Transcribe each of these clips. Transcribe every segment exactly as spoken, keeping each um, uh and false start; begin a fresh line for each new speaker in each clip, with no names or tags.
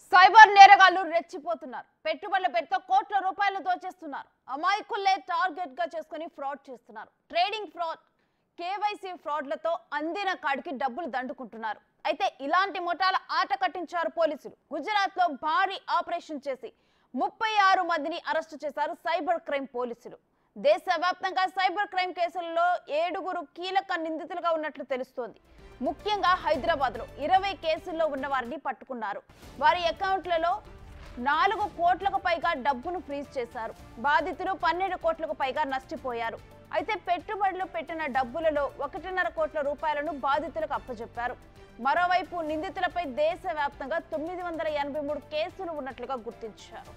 Cyber నేరగాళ్లు రెచ్చిపోతున్నారు. పెట్టుబడుల పేరుతో కోట్ల రూపాయలు దోచేస్తున్నారు. అమాయకులే టార్గెట్ గా చేసుకుని ఫ్రాడ్ చేస్తున్నారు. ట్రేడింగ్ ఫ్రాడ్, కేవైసీ ఫ్రాడ్లతో అందిన కాడికి డబ్బులు దండుకుంటున్నారు. అయితే ఇలాంటి ముఠాల ఆట కట్టించారు పోలీసులు. గుజరాత్ లో భారీ ఆపరేషన్ చేసి ముప్పై ఆరు మందిని అరెస్టు చేశారు సైబర్ క్రైమ్ పోలీసులు. దేశవ్యాప్తంగా సైబర్ క్రైమ్ కేసుల్లో ఏడుగురు కీలక నిందితులుగా ఉన్నట్లు తెలుస్తోంది. ముఖ్యంగా హైదరాబాద్ లో ఇరవై కేసుల్లో ఉన్న వారిని పట్టుకున్నారు. వారి అకౌంట్లలో నాలుగు కోట్లకు పైగా డబ్బును ఫ్రీజ్ చేశారు. బాధితులు పన్నెండు కోట్లకు పైగా నష్టపోయారు. అయితే పెట్టుబడులు పెట్టిన డబ్బులలో ఒకటిన్నర కోట్ల రూపాయలను బాధితులకు అప్పచెప్పారు. మరోవైపు నిందితులపై దేశవ్యాప్తంగా తొమ్మిది వందల ఎనభై మూడు కేసులు ఉన్నట్లుగా గుర్తించారు.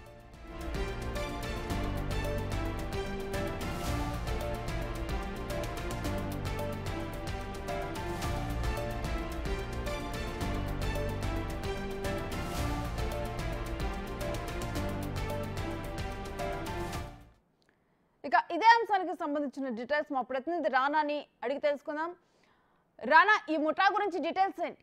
ఇక ఇదే అంశానికి సంబంధించిన డీటెయిల్స్ మా ప్రతినిధి రానాని అడిగి తెలుసుకుందాం. రానా, ఈ ముఠా గురించి డీటెయిల్స్ ఏంటి?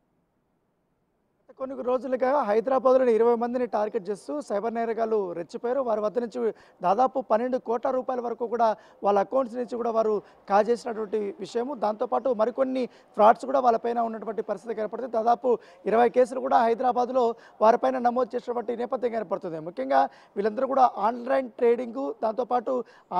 కొన్ని రోజులుగా హైదరాబాద్లోని ఇరవై మందిని టార్గెట్ చేస్తూ సైబర్ నేరగాళ్లు రెచ్చిపోయారు. వారి వద్ద నుంచి దాదాపు పన్నెండు కోట్ల రూపాయల వరకు కూడా వాళ్ళ అకౌంట్స్ నుంచి కూడా వారు కాజేసినటువంటి విషయము. దాంతోపాటు మరికొన్ని ఫ్రాడ్స్ కూడా వాళ్ళపైన ఉన్నటువంటి పరిస్థితి ఏర్పడుతుంది. దాదాపు ఇరవై కేసులు కూడా హైదరాబాద్లో వారిపైన నమోదు చేసినటువంటి నేపథ్యం ఏర్పడుతుంది. ముఖ్యంగా వీళ్ళందరూ కూడా ఆన్లైన్ ట్రేడింగు, దాంతోపాటు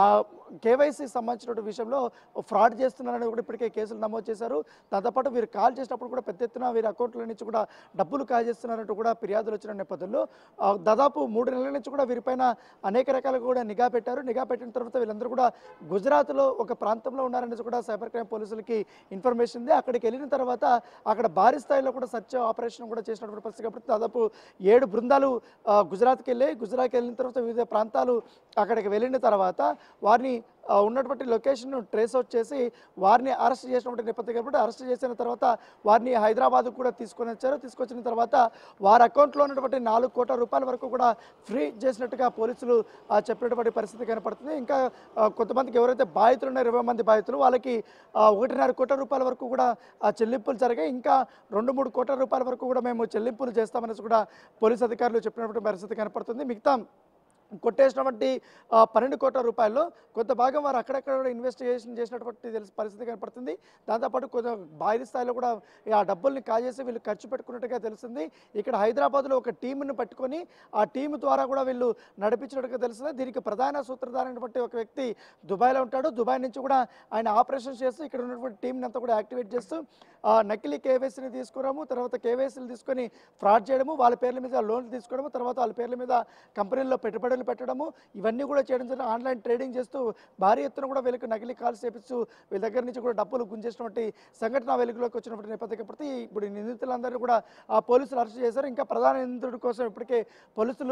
కేవైసీ సంబంధించిన విషయంలో ఫ్రాడ్ చేస్తున్నారని కూడా ఇప్పటికే కేసులు నమోదు చేశారు. దాంతోపాటు వీరు కాల్ చేసినప్పుడు కూడా పెద్ద ఎత్తున వీరి అకౌంట్ల నుంచి కూడా డబ్బులు కాజేస్తున్నారంటూ కూడా ఫిర్యాదులు వచ్చిన నేపథ్యంలో దాదాపు మూడు నెలల నుంచి కూడా వీరిపైన అనేక రకాలుగా కూడా నిఘా పెట్టారు. నిఘా పెట్టిన తర్వాత వీళ్ళందరూ కూడా గుజరాత్లో ఒక ప్రాంతంలో ఉన్నారనేసి కూడా సైబర్ క్రైమ్ పోలీసులకి ఇన్ఫర్మేషన్ ఉంది. అక్కడికి వెళ్ళిన తర్వాత అక్కడ భారీ స్థాయిలో కూడా సర్చ్ ఆపరేషన్ కూడా చేసినటువంటి పరిస్థితి కాబట్టి దాదాపు ఏడు బృందాలు గుజరాత్కి వెళ్ళి గుజరాత్కి వెళ్ళిన తర్వాత వివిధ ప్రాంతాలు అక్కడికి వెళ్ళిన తర్వాత వారిని ఉన్నటువంటి లొకేషన్ ట్రేస్ అవుట్ చేసి వారిని అరెస్ట్ చేసినటువంటి నేపథ్యం కాబట్టి అరెస్ట్ చేసిన తర్వాత వారిని హైదరాబాద్కు కూడా తీసుకొని వచ్చారు. తీసుకొచ్చిన తర్వాత వారి అకౌంట్లో ఉన్నటువంటి నాలుగు కోట్ల రూపాయల వరకు కూడా ఫ్రీ చేసినట్టుగా పోలీసులు చెప్పినటువంటి పరిస్థితి కనపడుతుంది. ఇంకా కొంతమందికి ఎవరైతే బాధితులు ఉన్నారో ఇరవై మంది బాధితులు వాళ్ళకి ఒకటిన్నర కోట్ల రూపాయల వరకు కూడా చెల్లింపులు జరిగాయి. ఇంకా రెండు మూడు కోట్ల రూపాయల వరకు కూడా మేము చెల్లింపులు చేస్తామనేసి కూడా పోలీసు అధికారులు చెప్పినటువంటి పరిస్థితి కనపడుతుంది. మిగతా కొట్టేసినటువంటి పన్నెండు కోట్ల రూపాయల్లో కొంత భాగం వారు అక్కడక్కడ కూడా ఇన్వెస్టిగేషన్ చేసినటువంటి తెలిసి పరిస్థితి కనపడుతుంది. దాంతోపాటు కొంచెం భారీ స్థాయిలో కూడా ఆ డబ్బుల్ని కాజేసి వీళ్ళు ఖర్చు పెట్టుకున్నట్టుగా తెలుస్తుంది. ఇక్కడ హైదరాబాద్లో ఒక టీంను పట్టుకొని ఆ టీం ద్వారా కూడా వీళ్ళు నడిపించినట్టుగా తెలుస్తుంది. దీనికి ప్రధాన సూత్రధారైనటువంటి ఒక వ్యక్తి దుబాయ్లో ఉంటాడు. దుబాయ్ నుంచి కూడా ఆయన ఆపరేషన్ చేస్తూ ఇక్కడ ఉన్నటువంటి టీంని అంతా కూడా యాక్టివేట్ చేస్తూ నకిలీ కేవైసీని తీసుకురాము, తర్వాత కేవైసీలు తీసుకొని ఫ్రాడ్ చేయడము, వాళ్ళ పేర్ల మీద లోన్లు తీసుకోవడము, తర్వాత వాళ్ళ పేర్ల మీద కంపెనీల్లో పెట్టుబడులు పెట్టడము, ఇవన్నీ కూడా చేయడం జరిగింది. ఆన్లైన్ ట్రేడింగ్ చేస్తూ భారీ ఎత్తున కూడా వీళ్ళకి నకిలీ కాల్స్ చేపిస్తూ వీళ్ళ దగ్గర నుంచి కూడా డబ్బులు గుంజేసినటువంటి సంఘటన వెలుగులోకి వచ్చినటువంటి నేపథ్యం కాబట్టి ఇప్పుడు నిందితులందరినీ కూడా ఆ పోలీసులు అరెస్ట్ చేశారు. ఇంకా ప్రధాన నిందితుడి కోసం ఇప్పటికే పోలీసులు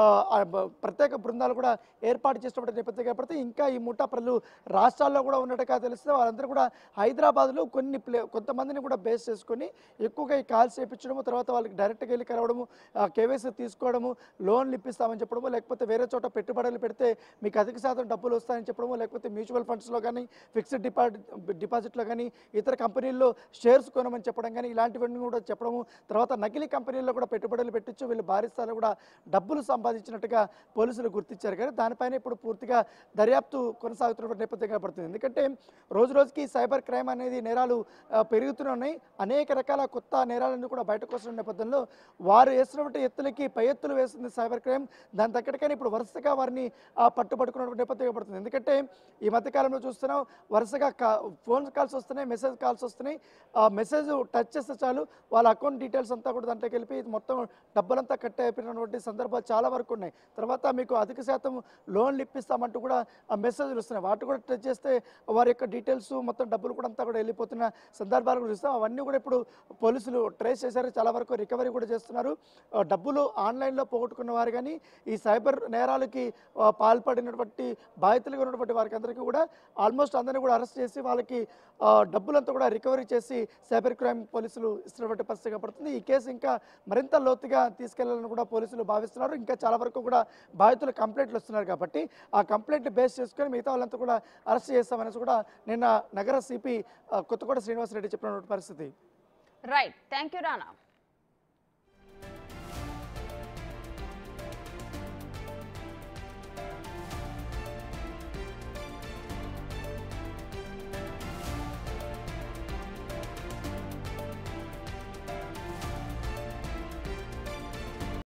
ప్రత్యేక బృందాలు కూడా ఏర్పాటు చేసినటువంటి నేపథ్యం కాబట్టి ఇంకా ఈ ముఠా ప్రజలు రాష్ట్రాల్లో కూడా ఉన్నట్టుగా తెలిస్తే వాళ్ళందరూ కూడా హైదరాబాద్లో కొన్ని ప్లే కొంతమందిని కూడా బేస్ చేసుకొని ఎక్కువగా ఈ కాల్స్ చేయించడము, తర్వాత వాళ్ళకి డైరెక్ట్గా వెళ్ళి కలవడము, కేవైసీ తీసుకోవడము, లోన్లు ఇప్పిస్తామని చెప్పడము, లేకపోతే వేరే చోట పెట్టుబడులు పెడితే మీకు అధిక శాతం డబ్బులు వస్తాయని చెప్పడము, లేకపోతే మ్యూచువల్ ఫండ్స్లో కానీ ఫిక్స్డ్ డిపాజిట్ డిపాజిట్లో కానీ ఇతర కంపెనీల్లో షేర్స్ కొనమని చెప్పడం కానీ ఇలాంటివన్నీ కూడా చెప్పడము, తర్వాత నకిలీ కంపెనీల్లో కూడా పెట్టుబడులు పెట్టించు వీళ్ళు భారీ స్థాయిలో కూడా డబ్బులు సంపాదించినట్టుగా పోలీసులు గుర్తించారు. కానీ దానిపైన ఇప్పుడు పూర్తిగా దర్యాప్తు కొనసాగుతున్నటువంటి నేపథ్యం కనబడుతుంది. ఎందుకంటే రోజు రోజుకి సైబర్ క్రైమ్ అనేది నేరాలు పెరుగుతూనే ఉన్నాయి. అనేక రకాల కొత్త నేరాలన్నీ కూడా బయటకు వస్తున్న నేపథ్యంలో వారు వేసినటువంటి ఎత్తులకి పై ఎత్తులు వేస్తుంది సైబర్ క్రైమ్. దాని తగ్గట్టుగానే ఇప్పుడు వరుసగా వారిని పట్టుబడుకున్నటువంటి నేపథ్యం పడుతుంది. ఎందుకంటే ఈ మధ్యకాలంలో చూస్తున్నాం వరుసగా కా ఫోన్ కాల్స్ వస్తున్నాయి, మెసేజ్ కాల్స్ వస్తున్నాయి. ఆ మెసేజ్ టచ్ చేస్తే చాలు వాళ్ళ అకౌంట్ డీటెయిల్స్ అంతా కూడా దాంట్లోకి వెళ్ళి మొత్తం డబ్బులంతా కట్ అయిపోయినటువంటి సందర్భాలు చాలా వరకు ఉన్నాయి. తర్వాత మీకు అధిక శాతం లోన్లు ఇప్పిస్తామంటూ కూడా ఆ మెసేజ్లు వస్తున్నాయి. వాటి కూడా టచ్ చేస్తే వారి యొక్క డీటెయిల్స్ మొత్తం డబ్బులు కూడా అంతా కూడా వెళ్ళిపోతున్న సందర్భాలు కూడా చూస్తాం. అవన్నీ కూడా ఇప్పుడు పోలీసులు ట్రేస్ చేశారు, చాలా వరకు రికవరీ కూడా చేస్తున్నారు. డబ్బులు ఆన్లైన్లో పోగొట్టుకున్న వారు కానీ ఈ సైబర్ నేరాలకి పాల్పడినటువంటి బాధితులుగా ఉన్నటువంటి వారికి అందరికీ కూడా ఆల్మోస్ట్ అందరినీ కూడా అరెస్ట్ చేసి వాళ్ళకి డబ్బులంతా కూడా రికవరీ చేసి సైబర్ క్రైమ్ పోలీసులు ఇస్తున్నటువంటి పరిస్థితి పడుతుంది. ఈ కేసు ఇంకా మరింత లోతుగా తీసుకెళ్లాలని కూడా పోలీసులు భావిస్తున్నారు. ఇంకా చాలా వరకు కూడా బాధితులు కంప్లైంట్లు వస్తున్నారు కాబట్టి ఆ కంప్లైంట్ బేస్ చేసుకొని మిగతా వాళ్ళంతా కూడా అరెస్ట్ చేస్తామనేసి కూడా నిన్న నగర సిపి కొత్తకోట శ్రీనివాసరెడ్డి చెప్పినటువంటి పరిస్థితి.
Right, thank you Rana.